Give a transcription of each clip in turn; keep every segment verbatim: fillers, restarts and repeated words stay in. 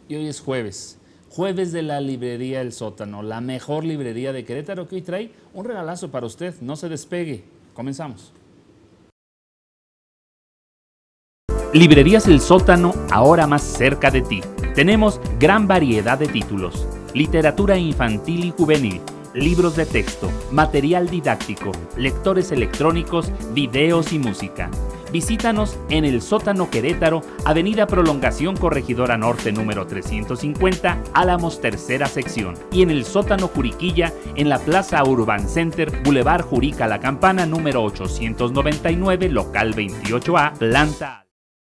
Y hoy es jueves, jueves de la librería El Sótano, la mejor librería de Querétaro, que hoy trae un regalazo para usted. No se despegue. Comenzamos. Librerías El Sótano, ahora más cerca de ti. Tenemos gran variedad de títulos: literatura infantil y juvenil, libros de texto, material didáctico, lectores electrónicos, videos y música. Visítanos en El Sótano Querétaro, Avenida Prolongación Corregidora Norte número trescientos cincuenta, Álamos tercera sección. Y en El Sótano Juriquilla, en la Plaza Urban Center, Boulevard Jurica La Campana número ochocientos noventa y nueve, local veintiocho A, planta.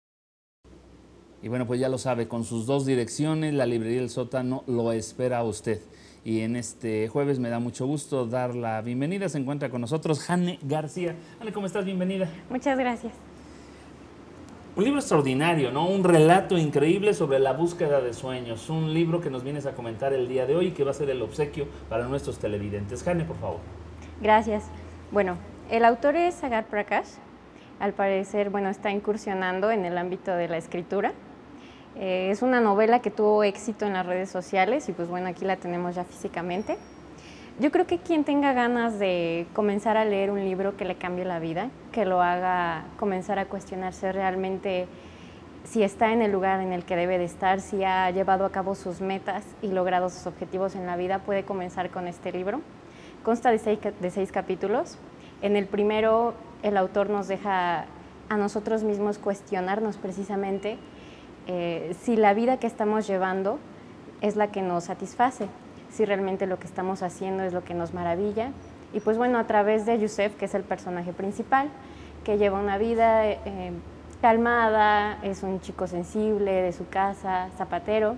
Y bueno, pues ya lo sabe, con sus dos direcciones, la librería El Sótano lo espera a usted. Y en este jueves me da mucho gusto dar la bienvenida. Se encuentra con nosotros Jane García. Jane, ¿cómo estás? Bienvenida. Muchas gracias. Un libro extraordinario, ¿no? Un relato increíble sobre la búsqueda de sueños. Un libro que nos vienes a comentar el día de hoy y que va a ser el obsequio para nuestros televidentes. Jane, por favor. Gracias. Bueno, el autor es Sagar Prakash. Al parecer, bueno, está incursionando en el ámbito de la escritura. Eh, es una novela que tuvo éxito en las redes sociales y pues bueno, aquí la tenemos ya físicamente. Yo creo que quien tenga ganas de comenzar a leer un libro que le cambie la vida, que lo haga comenzar a cuestionarse realmente si está en el lugar en el que debe de estar, si ha llevado a cabo sus metas y logrado sus objetivos en la vida, puede comenzar con este libro. Consta de seis, de seis capítulos. En el primero, el autor nos deja a nosotros mismos cuestionarnos precisamente eh, si la vida que estamos llevando es la que nos satisface, si realmente lo que estamos haciendo es lo que nos maravilla. Y pues bueno, a través de Yusef, que es el personaje principal, que lleva una vida eh, calmada, es un chico sensible de su casa, zapatero,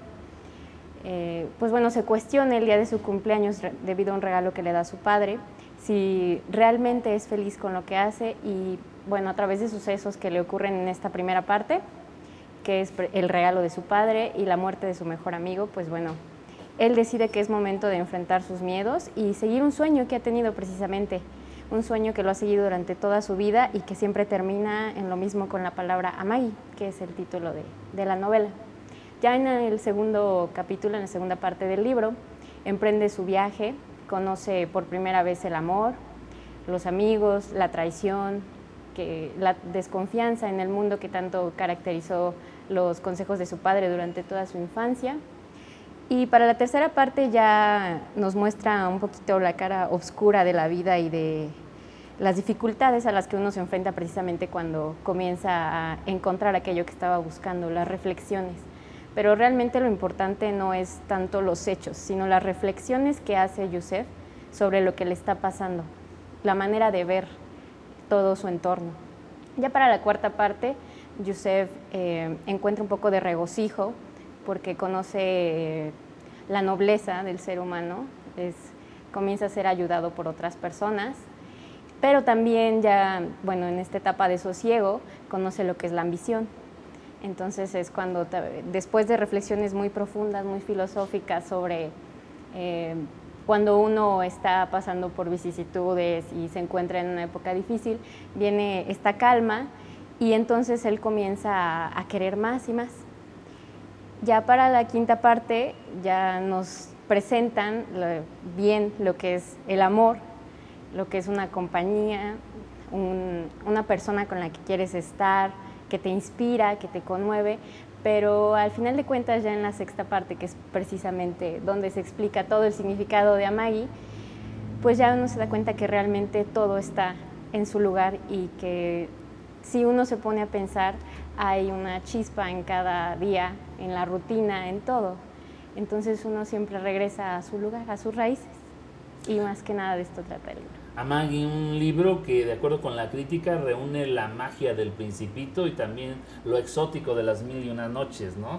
eh, pues bueno, se cuestiona el día de su cumpleaños debido a un regalo que le da su padre, si realmente es feliz con lo que hace. Y bueno, a través de sucesos que le ocurren en esta primera parte, que es el regalo de su padre y la muerte de su mejor amigo, pues bueno, él decide que es momento de enfrentar sus miedos y seguir un sueño que ha tenido precisamente, un sueño que lo ha seguido durante toda su vida y que siempre termina en lo mismo con la palabra Amagi, que es el título de, de la novela. Ya en el segundo capítulo, en la segunda parte del libro, emprende su viaje, conoce por primera vez el amor, los amigos, la traición, que, la desconfianza en el mundo que tanto caracterizó los consejos de su padre durante toda su infancia. Y para la tercera parte ya nos muestra un poquito la cara oscura de la vida y de las dificultades a las que uno se enfrenta precisamente cuando comienza a encontrar aquello que estaba buscando, las reflexiones. Pero realmente lo importante no es tanto los hechos, sino las reflexiones que hace Yusef sobre lo que le está pasando, la manera de ver todo su entorno. Ya para la cuarta parte, Yusef eh, encuentra un poco de regocijo porque conoce eh, la nobleza del ser humano, es, comienza a ser ayudado por otras personas, pero también ya, bueno, en esta etapa de sosiego, conoce lo que es la ambición. Entonces es cuando, después de reflexiones muy profundas, muy filosóficas sobre eh, cuando uno está pasando por vicisitudes y se encuentra en una época difícil, viene esta calma y entonces él comienza a, a querer más y más. Ya para la quinta parte ya nos presentan lo, bien lo que es el amor, lo que es una compañía, un, una persona con la que quieres estar, que te inspira, que te conmueve, pero al final de cuentas ya en la sexta parte, que es precisamente donde se explica todo el significado de Amagi, pues ya uno se da cuenta que realmente todo está en su lugar y que si uno se pone a pensar, hay una chispa en cada día, en la rutina, en todo. Entonces uno siempre regresa a su lugar, a sus raíces, y más que nada de esto trata el libro. Amagi, un libro que de acuerdo con la crítica reúne la magia del Principito y también lo exótico de las mil y una noches, ¿no?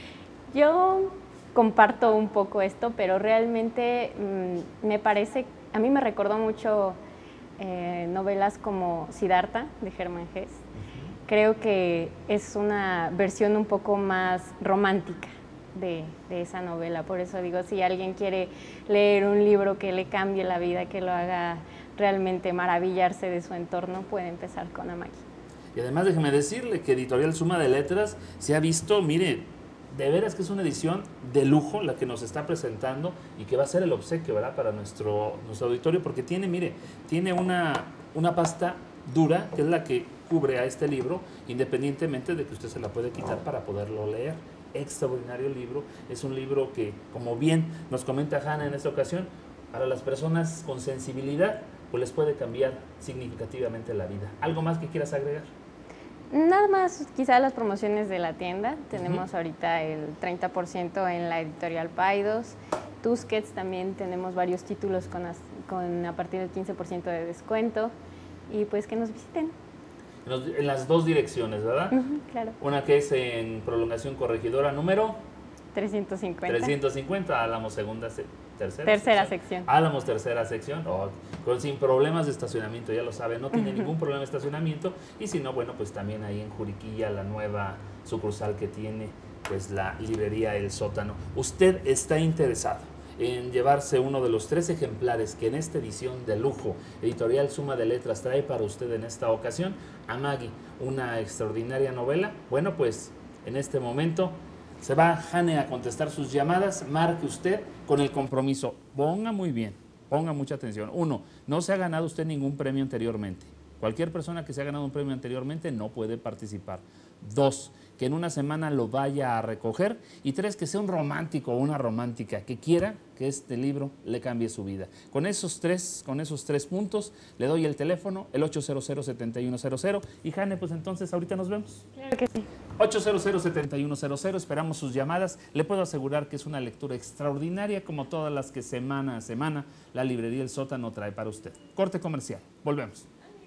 Yo comparto un poco esto, pero realmente mmm, me parece, a mí me recordó mucho eh, novelas como Siddhartha de Germán Hesse. Uh-huh. Creo que es una versión un poco más romántica de, de esa novela, por eso digo, si alguien quiere leer un libro que le cambie la vida, que lo haga realmente maravillarse de su entorno, puede empezar con Amagi. Y además déjeme decirle que Editorial Suma de Letras se ha visto, mire, de veras que es una edición de lujo la que nos está presentando y que va a ser el obsequio, ¿verdad? Para nuestro, nuestro auditorio, porque tiene, mire, tiene una, una pasta dura, que es la que cubre a este libro, independientemente de que usted se la puede quitar para poderlo leer. Extraordinario libro, es un libro que, como bien nos comenta Hanna en esta ocasión, para las personas con sensibilidad, pues les puede cambiar significativamente la vida. ¿Algo más que quieras agregar? Nada más, quizá las promociones de la tienda. Tenemos uh-huh. ahorita el treinta por ciento en la editorial Paidos. Tusquets también tenemos varios títulos con, con a partir del quince por ciento de descuento. Y pues que nos visiten. En las dos direcciones, ¿verdad? Uh-huh, claro. Una que es en Prolongación Corregidora número trescientos cincuenta. trescientos cincuenta, Álamos segunda, se, tercera, tercera sección. sección. Álamos tercera sección, oh, con, sin problemas de estacionamiento, ya lo saben, no tiene uh-huh. ningún problema de estacionamiento. Y si no, bueno, pues también ahí en Juriquilla, la nueva sucursal que tiene, pues la librería El Sótano. ¿Usted está interesado en llevarse uno de los tres ejemplares que en esta edición de lujo Editorial Suma de Letras trae para usted en esta ocasión? Amagi, una extraordinaria novela. Bueno, pues en este momento se va Hanne a contestar sus llamadas. Marque usted con el compromiso. Ponga muy bien, ponga mucha atención. Uno, no se ha ganado usted ningún premio anteriormente. Cualquier persona que se ha ganado un premio anteriormente no puede participar. Dos, que en una semana lo vaya a recoger. Y tres, que sea un romántico o una romántica que quiera que este libro le cambie su vida. Con esos tres, con esos tres puntos, le doy el teléfono, el ocho cero cero, siete uno cero cero. Y Hanne, pues entonces ahorita nos vemos. Claro que sí. ocho cero cero, siete uno cero cero, esperamos sus llamadas. Le puedo asegurar que es una lectura extraordinaria, como todas las que semana a semana la librería El Sótano trae para usted. Corte comercial, volvemos.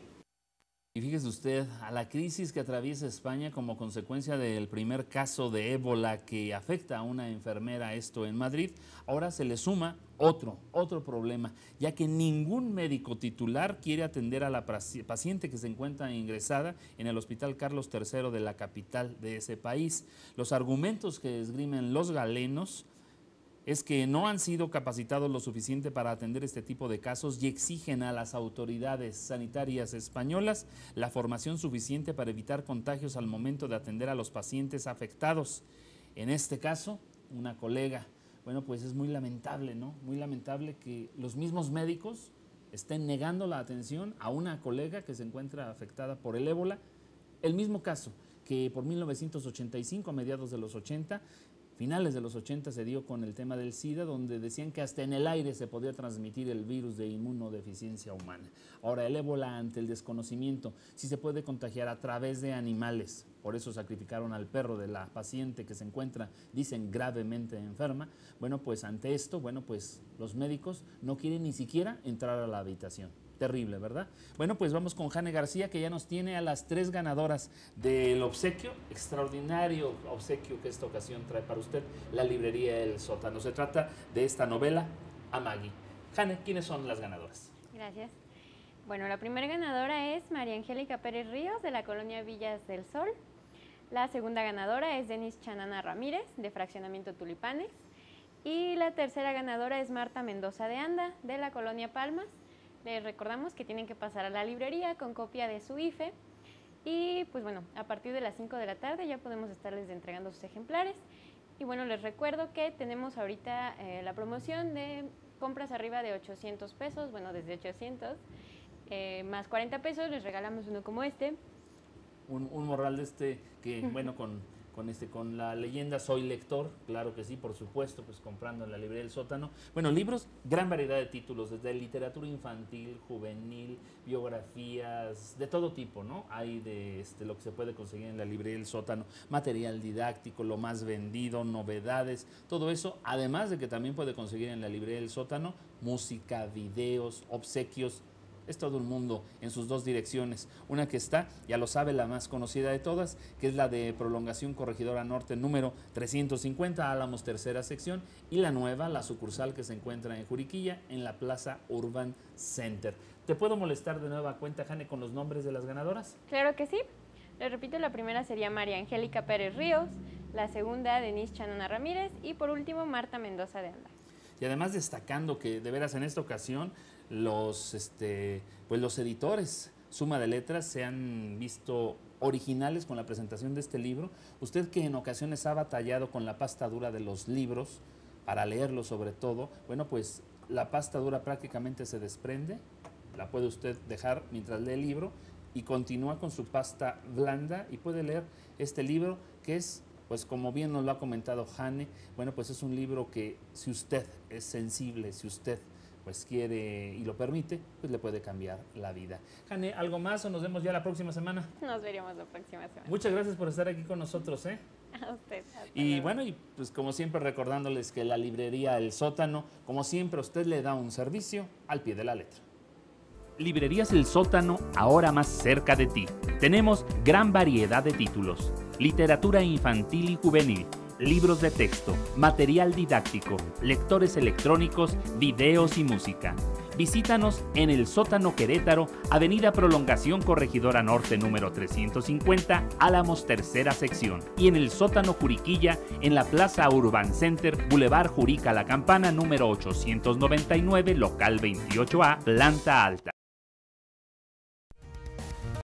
Y fíjese usted, a la crisis que atraviesa España como consecuencia del primer caso de ébola que afecta a una enfermera, esto en Madrid, ahora se le suma otro, otro problema, ya que ningún médico titular quiere atender a la paciente que se encuentra ingresada en el Hospital Carlos tercero de la capital de ese país. Los argumentos que esgrimen los galenos es que no han sido capacitados lo suficiente para atender este tipo de casos y exigen a las autoridades sanitarias españolas la formación suficiente para evitar contagios al momento de atender a los pacientes afectados. En este caso, una colega. Bueno, pues es muy lamentable, ¿no? Muy lamentable que los mismos médicos estén negando la atención a una colega que se encuentra afectada por el ébola. El mismo caso que por mil novecientos ochenta y cinco, a mediados de los ochenta, finales de los ochenta se dio con el tema del SIDA, donde decían que hasta en el aire se podía transmitir el virus de inmunodeficiencia humana. Ahora, el ébola, ante el desconocimiento, si se puede contagiar a través de animales, por eso sacrificaron al perro de la paciente que se encuentra, dicen, gravemente enferma. Bueno, pues ante esto, bueno, pues los médicos no quieren ni siquiera entrar a la habitación. Terrible, ¿verdad? Bueno, pues vamos con Hanne García, que ya nos tiene a las tres ganadoras del obsequio, extraordinario obsequio que esta ocasión trae para usted la librería El Sótano. Se trata de esta novela, Amagi. Hanne, ¿quiénes son las ganadoras? Gracias. Bueno, la primera ganadora es María Angélica Pérez Ríos, de la colonia Villas del Sol. La segunda ganadora es Denis Chanana Ramírez, de Fraccionamiento Tulipanes. Y la tercera ganadora es Marta Mendoza de Anda, de la colonia Palmas. Les recordamos que tienen que pasar a la librería con copia de su I F E y pues bueno, a partir de las cinco de la tarde ya podemos estarles entregando sus ejemplares. Y bueno, les recuerdo que tenemos ahorita eh, la promoción de compras arriba de ochocientos pesos, bueno, desde ochocientos, eh, más cuarenta pesos, les regalamos uno como este. Un, un morral de este que, bueno, con... Con, este, con la leyenda Soy Lector, claro que sí, por supuesto, pues comprando en la librería El Sótano. Bueno, libros, gran variedad de títulos, desde literatura infantil, juvenil, biografías, de todo tipo, ¿no? Hay de este, lo que se puede conseguir en la librería El Sótano, material didáctico, lo más vendido, novedades, todo eso, además de que también puede conseguir en la librería El Sótano música, videos, obsequios. Es todo un mundo en sus dos direcciones. Una que está, ya lo sabe, la más conocida de todas, que es la de Prolongación Corregidora Norte número trescientos cincuenta, Álamos tercera sección, y la nueva, la sucursal que se encuentra en Juriquilla, en la Plaza Urban Center. ¿Te puedo molestar de nueva cuenta, Hanne, con los nombres de las ganadoras? Claro que sí. Les repito, la primera sería María Angélica Pérez Ríos, la segunda Denis Chanana Ramírez y por último Marta Mendoza de Anda. Y además destacando que de veras en esta ocasión los, este, pues los editores Suma de Letras se han visto originales con la presentación de este libro. Usted que en ocasiones ha batallado con la pasta dura de los libros, para leerlos sobre todo, bueno, pues la pasta dura prácticamente se desprende, la puede usted dejar mientras lee el libro y continúa con su pasta blanda y puede leer este libro que es, pues como bien nos lo ha comentado Jane, bueno, pues es un libro que si usted es sensible, si usted pues quiere y lo permite, pues le puede cambiar la vida. Jane, ¿algo más o nos vemos ya la próxima semana? Nos veremos la próxima semana. Muchas gracias por estar aquí con nosotros, ¿eh? A usted. Hasta Y luego. bueno, y pues como siempre recordándoles que la librería El Sótano, como siempre, usted le da un servicio al pie de la letra. Librerías El Sótano, ahora más cerca de ti. Tenemos gran variedad de títulos, literatura infantil y juvenil, libros de texto, material didáctico, lectores electrónicos, videos y música. Visítanos en El Sótano Querétaro, Avenida Prolongación Corregidora Norte número trescientos cincuenta, Álamos tercera sección. Y en El Sótano Juriquilla, en la Plaza Urban Center, Boulevard Jurica La Campana número ochocientos noventa y nueve, local veintiocho A, planta alta.